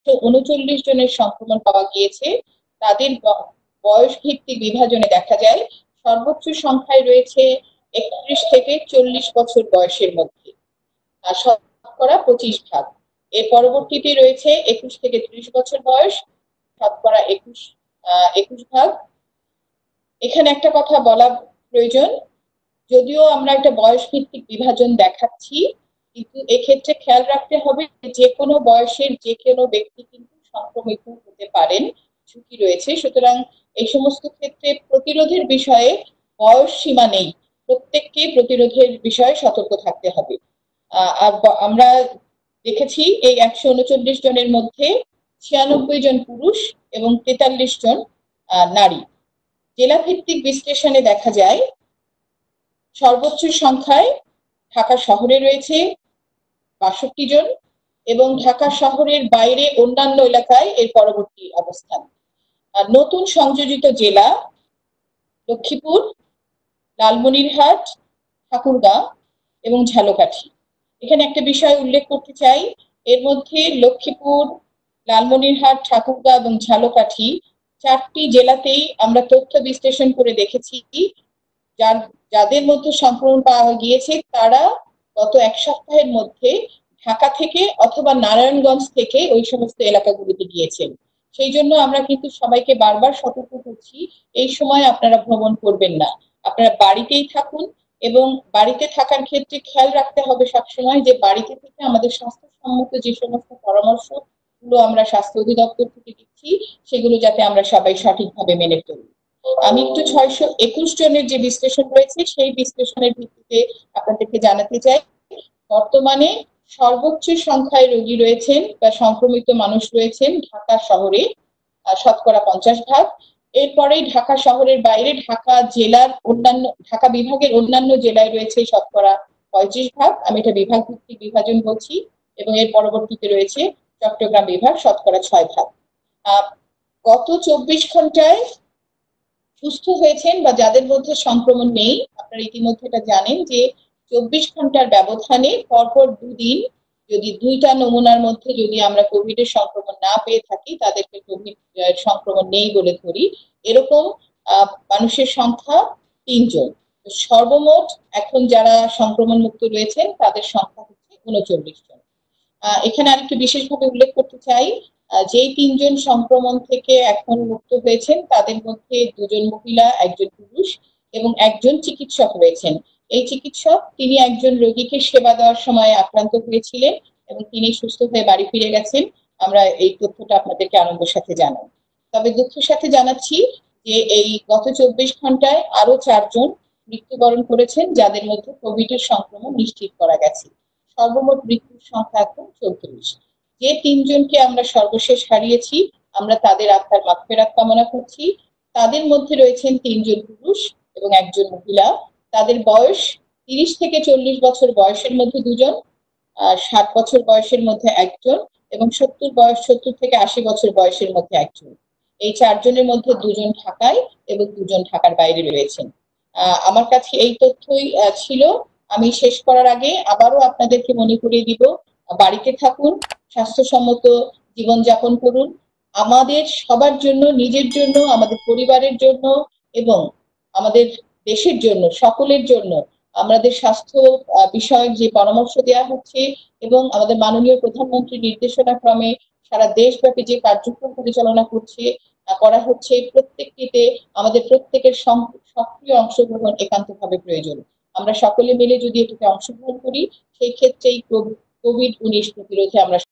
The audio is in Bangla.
39 জনের সংক্রমণ পাওয়া গিয়েছে। তাদের বয়স ভিত্তিক বিভাজনে দেখা যায় সর্বোচ্চ সংখ্যায় রয়েছে 31 থেকে 40 বছর বয়সের মধ্যে, আর শতকরা 25%। এর পরবর্তীতে রয়েছে 21 থেকে 30 বছর বয়স, শতকরা 21 ভাগ। এখানে একটা কথা বলা প্রয়োজন, যদিও আমরা একটা বয়স ভিত্তিক বিভাজন দেখাচ্ছি, কিন্তু এক্ষেত্রে খেয়াল রাখতে হবে যে কোনো বয়সের যে কোনো ব্যক্তি কিন্তু সংক্রমিত হতে পারেন, ঝুঁকি রয়েছে। সুতরাং এই সমস্ত ক্ষেত্রে প্রতিরোধের বিষয়ে বয়স সীমা নেই, প্রত্যেককে প্রতিরোধের বিষয়ে সতর্ক থাকতে হবে। আর আমরা দেখেছি এই 139 জনের মধ্যে 96 জন পুরুষ এবং 43 জন নারী। জেলা ভিত্তিক বিশ্লেষণে দেখা যায় সর্বোচ্চ সংখ্যায় ঢাকা শহরে রয়েছে 62 জন এবং ঢাকা শহরের বাইরে অন্যান্য এলাকায় এর পরবর্তী অবস্থান। আর নতুন সংযোজিত জেলা লক্ষ্মীপুর, লালমনিরহাট, ঠাকুরগাঁ এবং ঝালকাঠি। এখানে একটা বিষয় উল্লেখ করতে চাই, এর মধ্যে লক্ষ্মীপুর, লালমনিরহাট, ঠাকুরগাঁ এবং ঝালকাঠি 4টি জেলাতেই আমরা তথ্য বিশ্লেষণ করে দেখেছি যাদের মধ্যে সংক্রমণ পাওয়া গিয়েছে তারা গত এক সপ্তাহের মধ্যে ঢাকা থেকে অথবা নারায়ণগঞ্জ থেকে ওই সমস্ত এলাকাগুলিতে গিয়েছেন। সেই জন্য আমরা কিন্তু সবাইকে বারবার সতর্ক করছি, এই সময় আপনারা ভ্রমণ করবেন না, আপনারা বাড়িতেই থাকুন। এবং বাড়িতে থাকার ক্ষেত্রে খেয়াল রাখতে হবে সবসময় যে বাড়িতে থেকে আমাদের স্বাস্থ্যসম্মত যে সমস্ত পরামর্শ গুলো আমরা স্বাস্থ্য অধিদপ্তর থেকে দিচ্ছি সেগুলো যাতে আমরা সবাই সঠিকভাবে মেনে চলি। আমি একটু 621 জনের যে বিশ্লেষণ রয়েছে সেই বিশ্লেষণের ভিত্তিতে আপনাদেরকে জানাতে চাই, বর্তমানে সর্বোচ্চ সংখ্যায় রোগী রয়েছেন বা সংক্রমিত মানুষ রয়েছেন ঢাকা শহরে, শতকরা 50%। এরপরেই ঢাকা শহরের বাইরে ঢাকা বিভাগের অন্যান্য জেলায় রয়েছে শতকরা 35%। আমি এটা বিভাগ ভিত্তিক বিভাজন বলছি। এবং এর পরবর্তীতে রয়েছে চট্টগ্রাম বিভাগ, শতকরা 6%। গত 24 ঘন্টায় সুস্থ হয়েছেন বা যাদের মধ্যে সংক্রমণ নেই, আপনারা ইতিমধ্যে এটা জানেন যে 24 ঘন্টার ব্যবধানে পরপর দুদিন যদি 2টা নমুনার মধ্যে যদি আমরা কোভিডের সংক্রমণ না পেয়ে থাকি তাদেরকে কোভিড সংক্রমণ নেই বলে ধরি, এরকম মানুষের সংখ্যা 3 জন। সর্বমোট এখন যারা সংক্রমণ মুক্ত রয়েছেন তাদের সংখ্যা হচ্ছে 39 জন। এখানে আরেকটু বিশেষভাবে উল্লেখ করতে চাই, যেই 3 জন সংক্রমণ থেকে এখন মুক্ত হয়েছেন তাদের মধ্যে 2 জন মহিলা, 1 জন পুরুষ এবং 1 জন চিকিৎসক রয়েছেন। এই চিকিৎসক তিনি একজন রোগীকে সেবা দেওয়ার সময় আক্রান্ত হয়েছিলেন এবং তিনি সুস্থ হয়ে বাড়ি ফিরে গেছেন। আমরা এই তথ্যটা আপনাদেরকে আনন্দের সাথে জানাই। তবে দুঃখের সাথে জানাচ্ছি যে এই গত 24 ঘন্টায় আরো 4 জন মৃত্যুবরণ করেছেন যাদের মধ্যে কোভিডের সংক্রমণ নিশ্চিত করা গেছে। সর্বমোট মৃত্যুর সংখ্যা এখন 34। যে 3 জনকে আমরা সর্বশেষ হারিয়েছি আমরা তাদের আত্মার মাগফিরাত কামনা করছি। তাদের মধ্যে রয়েছেন 3 জন পুরুষ এবং 1 জন মহিলা। তাদের বয়স 30 থেকে 40 বছর বয়সের মধ্যে 2 জন, 60 বছর বয়সের মধ্যে 1 জন এবং 70 থেকে 80 বছর বয়সের মধ্যে 1 জন। এই 4 জনের মধ্যে 2 জন ঢাকায় এবং 2 জন ঢাকার বাইরে রয়েছেন। আমার কাছে এই তথ্যই ছিল। আমি শেষ করার আগে আবারও আপনাদেরকে মনে করিয়ে দিব, বাড়িতে থাকুন, স্বাস্থ্যসম্মত জীবনযাপন করুন। আমাদের সবার জন্য, নিজের জন্য, আমাদের পরিবারের জন্য এবং আমাদের দেশের জন্য, সকলের জন্য আমাদের স্বাস্থ্য বিষয়ক যে পরামর্শ দেওয়া হচ্ছে এবং আমাদের মাননীয় প্রধানমন্ত্রীর নির্দেশনা ক্রমে সারা দেশব্যাপী যে কার্যক্রম পরিচালনা করা হচ্ছে, প্রত্যেকটিতে আমাদের প্রত্যেকের সক্রিয় অংশগ্রহণ একান্তভাবে প্রয়োজন। আমরা সকলে মিলে যদি এটাতে অংশগ্রহণ করি সেই ক্ষেত্রেই কোভিড-19 প্রতিরোধে আমরা